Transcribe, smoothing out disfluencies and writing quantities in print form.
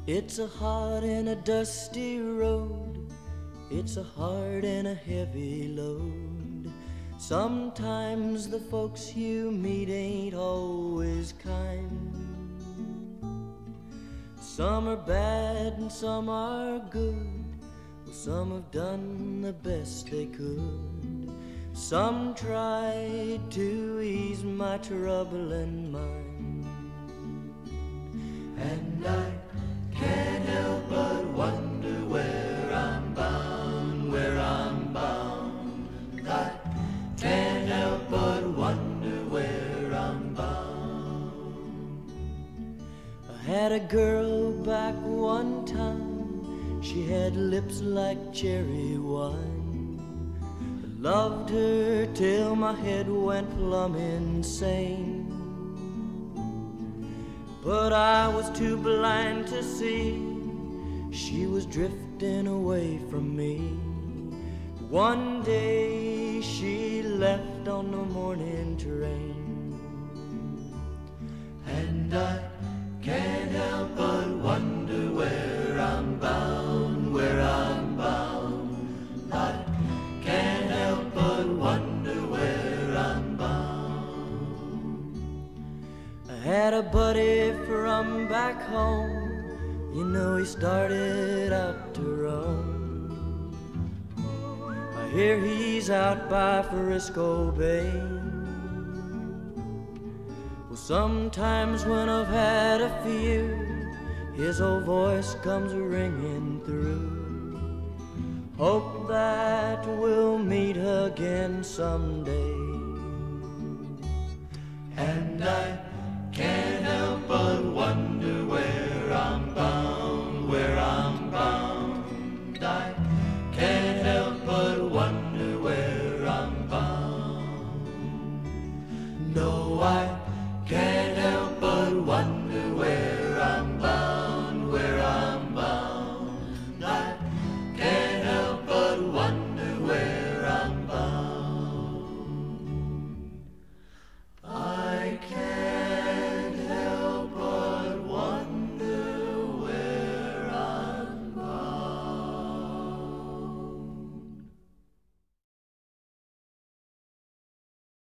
It's a hot and a dusty road, it's a hard and a heavy load. Sometimes the folks you meet ain't always kind. Some are bad and some are good, well, some have done the best they could. Some tried to ease my troubling mind, and I can't help but wonder where I'm bound, where I'm bound. I can't help but wonder where I'm bound. I had a girl back one time, she had lips like cherry wine. I loved her till my head went plumb insane. But I was too blind to see she was drifting away from me. One day she left on the morning train, and I can't help but wonder where I'm bound, where I'm bound. I can't help but wonder where I'm bound. I had a buddy from back home, you know he started out to roam. I hear he's out by Frisco Bay. Well, sometimes when I've had a few, his old voice comes ringing through. Hope that we'll meet again someday. And I can't help but wonder